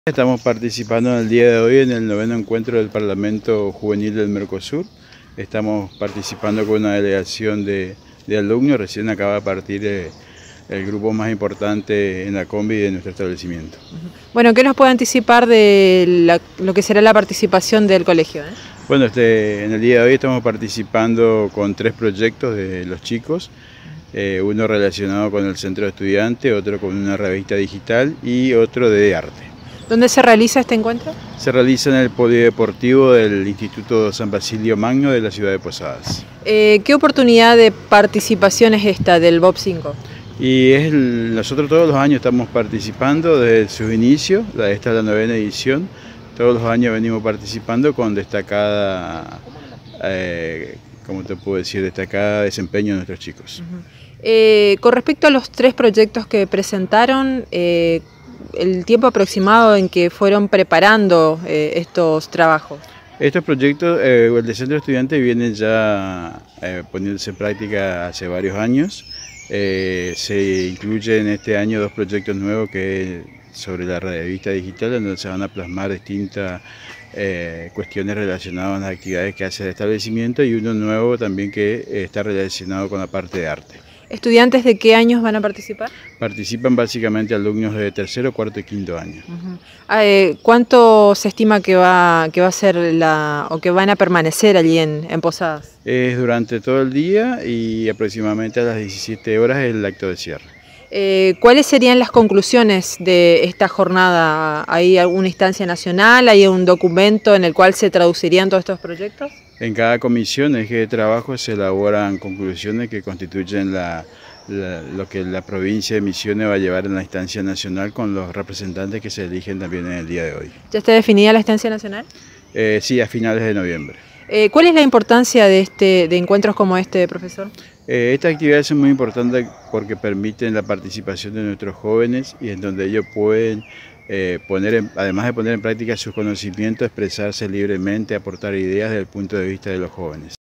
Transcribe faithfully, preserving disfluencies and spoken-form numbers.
Estamos participando en el día de hoy en el noveno encuentro del Parlamento Juvenil del Mercosur. Estamos participando con una delegación de, de alumnos. Recién acaba de partir eh, el grupo más importante en la combi de nuestro establecimiento. Bueno, ¿qué nos puede anticipar de la, lo que será la participación del colegio? ¿eh? Bueno, este, en el día de hoy estamos participando con tres proyectos de los chicos. Eh, uno relacionado con el centro de estudiantes, otro con una revista digital y otro de arte. ¿Dónde se realiza este encuentro? Se realiza en el polideportivo del Instituto San Basilio Magno de la ciudad de Posadas. Eh, ¿Qué oportunidad de participación es esta del BOP cinco? Y es el, nosotros todos los años estamos participando desde sus inicios, esta es la novena edición, todos los años venimos participando con destacada, eh, ¿cómo te puedo decir?, destacada desempeño de nuestros chicos. Uh-huh. eh, con respecto a los tres proyectos que presentaron, eh, el tiempo aproximado en que fueron preparando eh, estos trabajos. Estos proyectos, eh, el de Centro de Estudiantes viene ya eh, poniéndose en práctica hace varios años. Eh, se incluyen este año dos proyectos nuevos que sobre la revista digital, en donde se van a plasmar distintas eh, cuestiones relacionadas a las actividades que hace el establecimiento, y uno nuevo también que eh, está relacionado con la parte de arte. ¿Estudiantes de qué años van a participar? Participan básicamente alumnos de tercero, cuarto y quinto año. Uh-huh. eh, ¿Cuánto se estima que va, que va a ser la, o que van a permanecer allí en, en Posadas? Es durante todo el día y aproximadamente a las diecisiete horas el acto de cierre. Eh, ¿Cuáles serían las conclusiones de esta jornada? ¿Hay alguna instancia nacional? ¿Hay un documento en el cual se traducirían todos estos proyectos? En cada comisión, eje de trabajo, se elaboran conclusiones que constituyen la, la, lo que la provincia de Misiones va a llevar en la instancia nacional con los representantes que se eligen también en el día de hoy. ¿Ya está definida la instancia nacional? Eh, sí, a finales de noviembre. Eh, ¿Cuál es la importancia de, este, de encuentros como este, profesor? Eh, estas actividades son muy importantes porque permiten la participación de nuestros jóvenes y en donde ellos pueden eh, poner, en, además de poner en práctica sus conocimientos, expresarse libremente, aportar ideas desde el punto de vista de los jóvenes.